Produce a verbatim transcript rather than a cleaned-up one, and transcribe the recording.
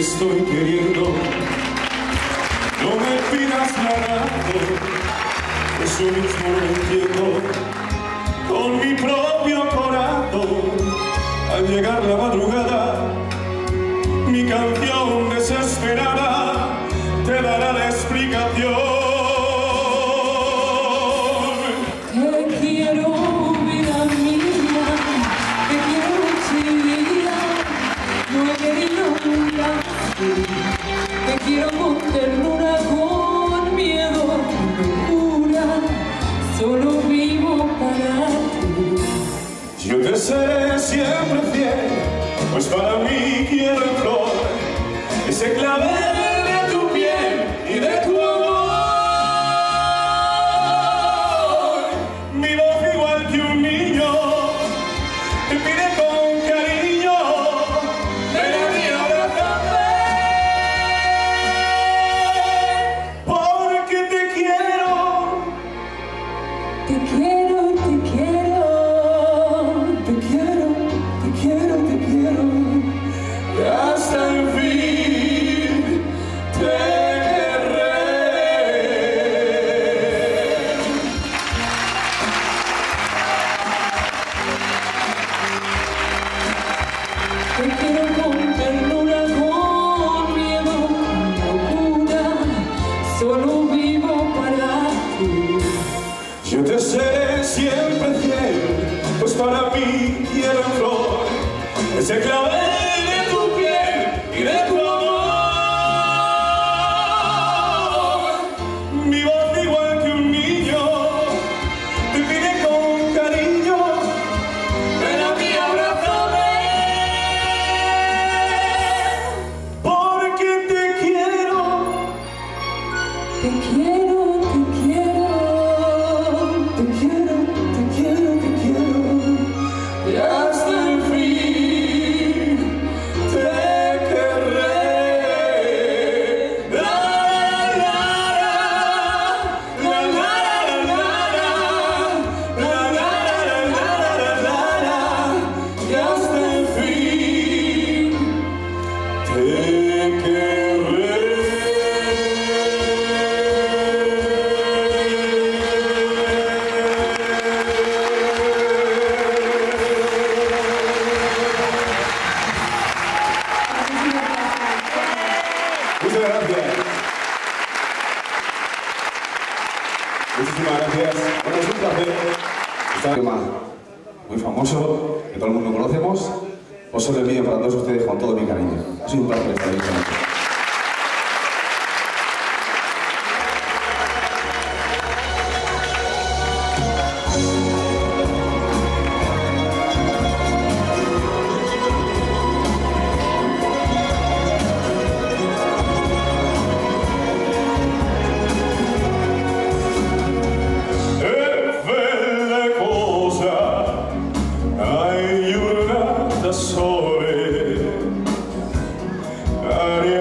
estoy queriendo. No me pidas nada, eso mismo lo entiendo. Con mi propio corazón, al llegar la madrugada, mi canción desesperada te dará la explicación. Te quiero, vida mía, te quiero, chiquilla, no he querido nunca así. Te quiero con ternura, con miedo, con locura, solo vivo para ti. Yo te seré siempre fiel, pues para mí quiero en flor ese clavel de tu piel y de tu amor. Mi voz igual que un niño te pide con cariño, ven a mí, abrázame, porque te quiero. Te quiero, te quiero, Te quiero, te quiero, te quiero, y hasta el fin te querré. te quiero con ternura, con miedo, con locura, solo vivo para ti. Yo te seré siempre fiel, pues para mí quiero en flor ese clavel de tu piel y de tu amor. Mi voz igual que un niño te pide con cariño, ven a mí, abrázame, porque te quiero. Te quiero, te quiero, Te quiero, te quiero, te quiero, y hasta el fin te querré. La, la, la, la, la, la, la, la, la, la, y hasta el fin te querré. Muchas gracias. Muchísimas gracias. Bueno, es un placer. Está un tema muy famoso, que todo el mundo conocemos. Os soy el mío para todos ustedes con todo mi cariño. Ha sido un placer estar aquí con ustedes. Sole,